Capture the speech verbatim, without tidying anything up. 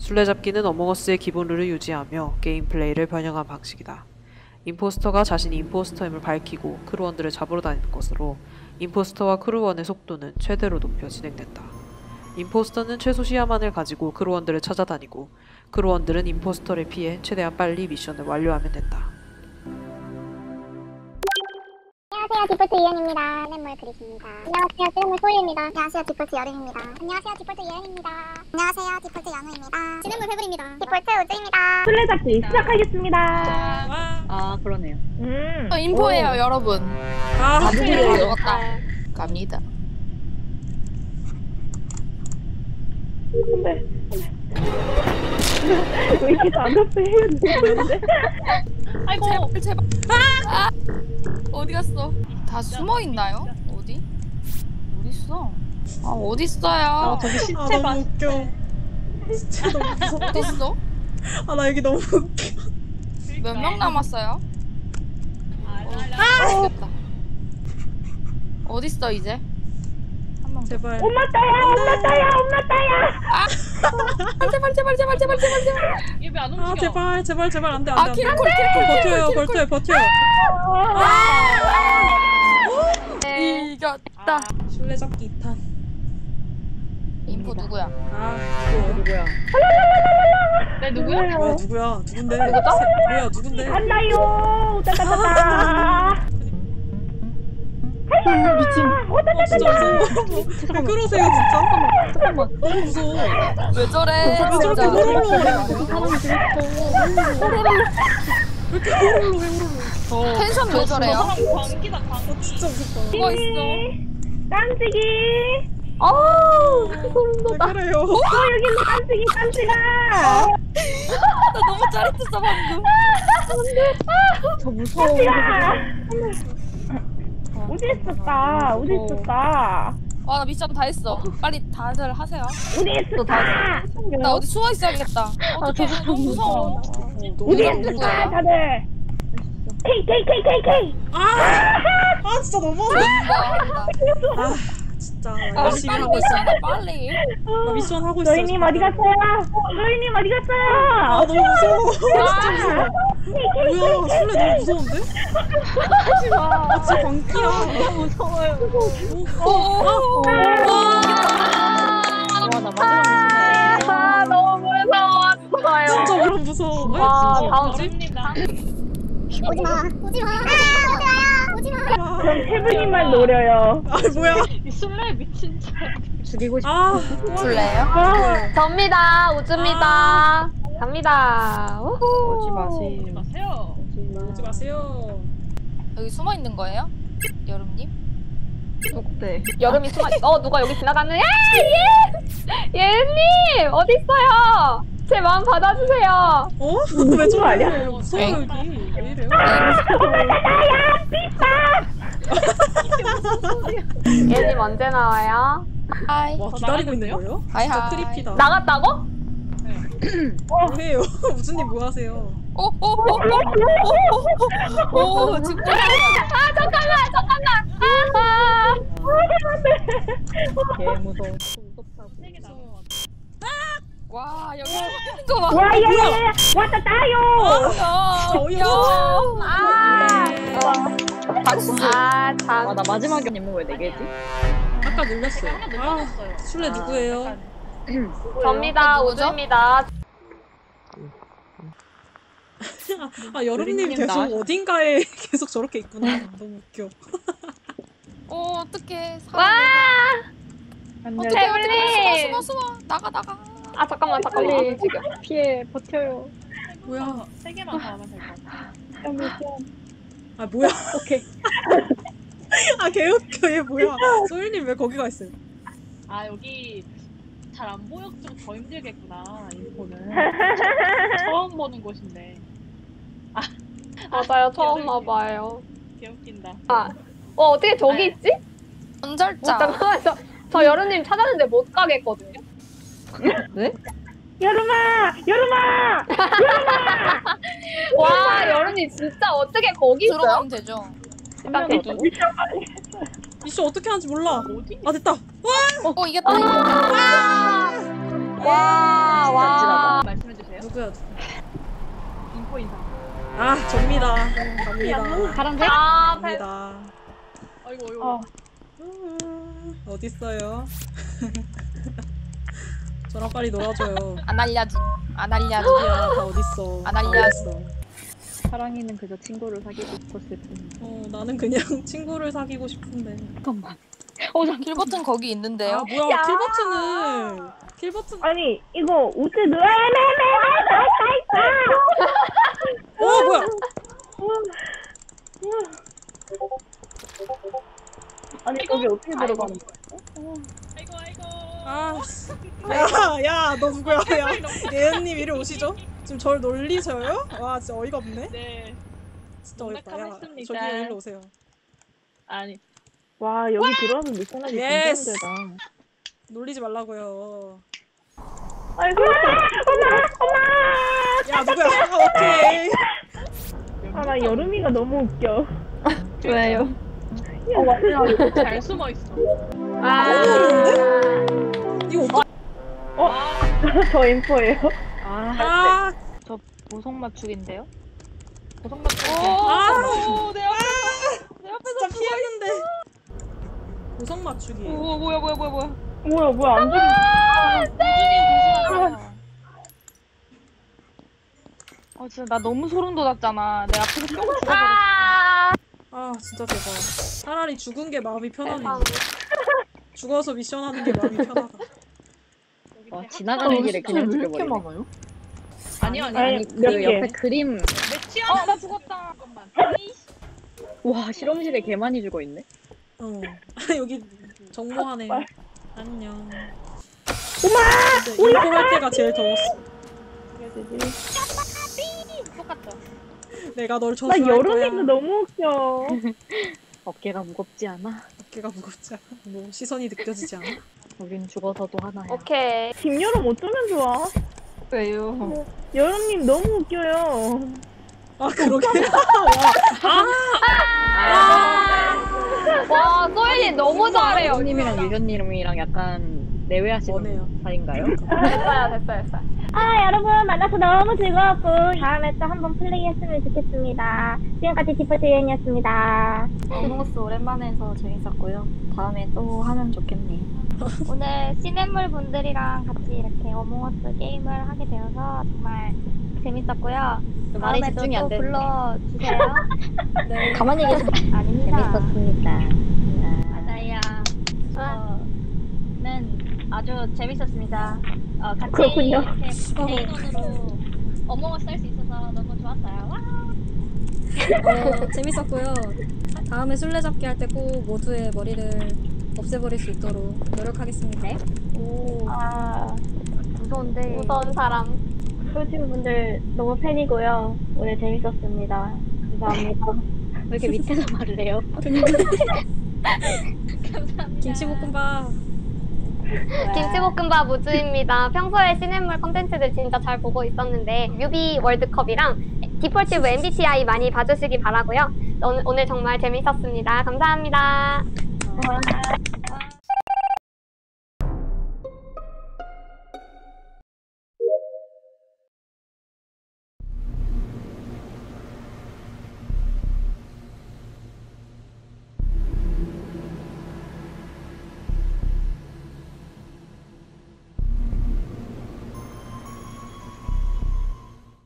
술래잡기는 어몽어스의 기본 룰을 유지하며 게임 플레이를 변형한 방식이다. 임포스터가 자신이 임포스터임을 밝히고 크루원들을 잡으러 다니는 것으로 임포스터와 크루원의 속도는 최대로 높여 진행된다. 임포스터는 최소 시야만을 가지고 크루원들을 찾아다니고 크루원들은 임포스터를 피해 최대한 빨리 미션을 완료하면 된다. 안녕하세요, 디폴트 이은입니다. 랩몰 그리십니다. 안녕하세요, 랩몰 소희입니다. 안녕하세요, 디폴트 여름입니다. 안녕하세요, 디폴트 예은입니다. 안녕하세요, 디폴트 연우입니다. 진행물 회불입니다. 디폴트 우주입니다. 술래잡기 시작하겠습니다. 아 그러네요. 음. 어, 인포예요, 오. 여러분. 아, 가족이에요. 갑니다. 근데 왜 이렇게 다급해? 누구인데? 아이고, 제발, 제발. 아! 아! 어디 갔어? 다 숨어 있나요? 어디? 어디 있어? 아, 어디 있어요? 아 저기 시체 아 봐. 너무 웃겨. 진짜 너무 무섭다. 어디 있어? 아 나 여기 너무 웃겨. 몇 명 남았어요? 아, 어, 죽겠다. 어디 있어 이제? 한 명. 제발. 엄마 따야, 엄마 따야, 엄마 따야. 제발, 제발, 제발, 제발, 제발, 제발. 얘 왜 안 아 움직여? 제발 제발 제발 안돼 아, 안돼 안돼. 킬콜, 킬콜, 버텨요 킬콜, 버텨요 버텨요. 이겼다. 술래잡기 이 탄. 인포 누구야? 아 누구야? 누구야? 네 누구야? 뭐야 누구야 누군데? 뭐야 누군데? 간다요. 따따따따. 미친. 어 진짜 무서워. 왜 그러세요 진짜? 잠깐만. 너무 무서워. 왜 저래? 왜 저렇게 진짜. 호로로 사람이 죽었어. 왜 이렇게 호로로 해 호로로. 텐션 왜 저래요? 광기다 광기. 어 진짜 무섭다. 누가 있어? 깜찍이. 어우 소름 왜 돋아. 그래요? 어, 여기 있는 깜찍이, 깜찍아. 나 너무 짜릿했어 방금. 저 무서워. 깜찍아. 어디 있었다, 어디 있었다. 와, 나 미션 다 했어. 빨리 다들 하세요. 어디 있었다. 나 어디 숨어 있어야겠다. 어떡해, 너무 무서워. 너무 어디 너무 있었다, 다들. K, K, K, K, K. 아 진짜 너무. 감사합니다. 아 진짜 나 빨리 열심히 빨리 하고 있어. 미션 빨리. 나 미션 하고 있어. 너희님 어디 갔어요? 너희님 어디 아 갔어요? 너무 무서워. 진짜 무서워. 뭐야 술래 너무 무서운데? 아 진짜 광기야. 너무 무서워요. 오. 와나 마지막 아, 너무 무서웠어요. 진짜 그럼 무서워. 에? 와 다음 어렵니다. 오지마, 오지마, 오지마. 그럼 태블님만 노려요. 아 뭐야? 이 술래 미친 줄. 죽이고 싶어. 아 줄래요? 아, 접니다. 우주입니다. 갑니다. 우후. 오지 마세요. 마세요. 오지 마세요. 여기 숨어 있는 거예요? 여름님? 네. 여름이 숨어. 어 누가 여기 지나가는? 야 예! 예은님 어디 있어요? 제 마음 받아주세요. 어? 왜 저래? 아니야? 무서워 엥? 여기. 왜 이래요? 예은님 언제 나와요? 하이. 와 기다리고 있는 거예요? 하이 진짜 하이. 크리피다. 나갔다고? 뭐해요? 우주님 뭐 하세요? 오오오오오오 지금 아 잠깐만 잠깐만. 아하. 개 무서워. 와 여기 이거 봐. 와, 야, 야, 야, 왔다 따요. 야, 아. 박수. 아 참. 아, 나 마지막에 있는 거왜 네 개지? 아까 놀렸어요. 아 술래 누구예요? 접니다. 누구죠? 우주입니다. 아 여름님 유리님 계속 나와주세요. 어딘가에 계속 저렇게 있구나. 너무 웃겨. 어 어떡해. 와. 안녕. 어떡해 어떡해. 태블릿. 숨어 숨어 숨어. 나가 나가. 아 잠깐만 잠깐만. 빨리 지금 피해 버텨요. 뭐야? 세 개만 더 하면 될 것 같아. 아 뭐야? 오케이. 아 개웃겨 얘 뭐야? 소율님 왜 거기 가 있어요? 아 여기 잘 안 보여 좀 더 힘들겠구나 인포는 처음 보는 곳인데 맞아요 처음 와봐요. 개웃긴다. 아. 어 어떻게 저기 있지? 어, 전절자. 잠깐만 저, 저 여름님 찾았는데 못 가겠거든요. 네? 여름아, 여름아. 와 여름님 진짜 어떻게 거기 있어요? 들어가면 되죠. 일단 대기. 미션 어떻게 하는지 몰라. 어디? 아 됐다. 어 이겼다. 와, 와. 누구야? 인포 인상. 아 접니다. 갑니다. 파란색? 아, 배... 갑니다. 아이고 아이고. 어. 음, 어딨어요? 저랑 빨리 놀아줘요. 안 알려줘. 안 알려줘. 어디야? 다 어딨어? 안 다 알려. 어딨어? 사랑이는 그저 친구를 사귀고 싶었을 뿐. 어 나는 그냥 친구를 사귀고 싶은데. 잠깐만. 어, 저 킬버튼 거기 있는데요. 아 뭐야 킬 버튼을 킬 버튼. 아니 이거 우즈 누아 어 뭐야? 아니 여기 어떻게 들어가는 거야? 아이고 아이고. 아, 야, 야, 너 누구야? 야, 예은님 이리 오시죠. 지금 절 놀리셔요? 와, 진짜 어이가 없네. 네. 진짜 어이없다. 야, 농락하겠습니다. 저기 일로 오세요. 아니. 와 여기 들어가면 미션하기 진짜 예스. 힘들다. 놀리지 말라고요. 아이고 엄마 야, 누구야? 아, 오케이. 엄마. 아나 여름이가 너무 웃겨. 왜요? 어 맞아. 잘 숨어 있어. 아, 이거 오빠. 저 인포예요. 아, 보석 맞추기인데요? 고성 맞추기. 아, 오, 내 앞에서. 내 앞에서. 진짜 피했는데. 보석 맞추기. 오, 뭐야, 뭐야, 뭐야, 뭐야. 뭐야 뭐야 안 죽이. 어, 진짜 나 너무 소름 돋았잖아. 내 앞에서 뿅 죽어버렸어. 아, 아, 진짜 대박. 차라리 죽은 게 마음이 편하네. 죽어서 미션하는 게 마음이 편하다. 와 지나가는 길에 그냥 죽여버리네. 아니요 아니요. 아니 그 몇 개. 옆에 그림. 매치하는 어, 나 죽었다. 것만. 와 실험실에 개 많이 죽어 있네. 어. 여기 정모하네. 안녕. 엄마. 인포 할 때가 제일 더웠어. 똑같죠. 내가 널 나 저주할 거야. 여름이도 너무 웃겨. 어깨가 무겁지 않아? 어깨가 무겁지 않아? 뭐 시선이 느껴지지 않아? 우린 죽어서도 하나야. 오케이. 김여름 어쩌면 좋아. 왜요? 여름님 너무 웃겨요. 아 그러게. 와, 소연이 너무 잘해요. 유님이랑 유전님이랑 약간 내외하시는 뭐네요. 사이인가요? 됐어요, 됐어요, 됐어요. 아 여러분 만나서 너무 즐거웠고 다음에 또 한번 플레이했으면 좋겠습니다. 지금까지 디폴트 유엔이었습니다. 어몽어스 오랜만에 해서 재밌었고요. 다음에 또 하면 좋겠네요. 오늘 시냇물 분들이랑 같이 이렇게 어몽어스 게임을 하게 되어서 정말 재밌었고요. 말에 다음에도 집중이 안 또 되네. 불러주세요. 네. 가만히 계세요. 아닙니다. 재밌었습니다. 맞아요. 저는 아주 재밌었습니다. 어, 같이 그렇군요. 이렇게 개인원으로 어몽어스 할 수 있어서 너무 좋았어요. 와! 어, 재밌었고요. 다음에 술래잡기 할 때 꼭 모두의 머리를 없애버릴 수 있도록 노력하겠습니다. 오, 아, 무서운데. 무서운 사람. 솔직히 분들 너무 팬이고요. 오늘 재밌었습니다. 감사합니다. 왜 이렇게 밑에서 말을 해요? 김치볶음밥. 김치볶음밥 우주입니다. 평소에 시냇물 컨텐츠들 진짜 잘 보고 있었는데 뮤비 월드컵이랑 디폴티브 엠비티아이 많이 봐주시기 바라고요. 오늘, 오늘 정말 재밌었습니다. 감사합니다. 와.